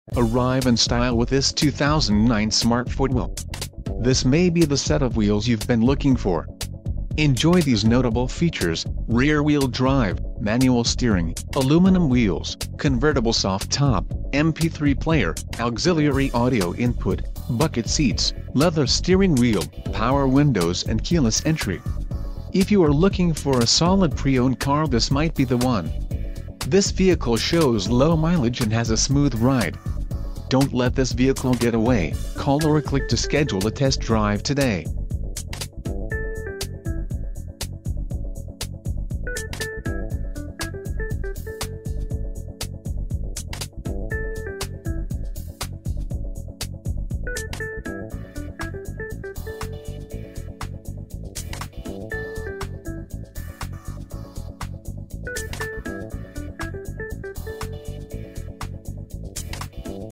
Arrive in style with this 2009 Smart Fortwo. This may be the set of wheels you've been looking for. Enjoy these notable features: rear-wheel drive, manual steering, aluminum wheels, convertible soft top, MP3 player, auxiliary audio input, bucket seats, leather steering wheel, power windows and keyless entry. If you are looking for a solid pre-owned car, this might be the one. This vehicle shows low mileage and has a smooth ride. Don't let this vehicle get away. Call or click to schedule a test drive today.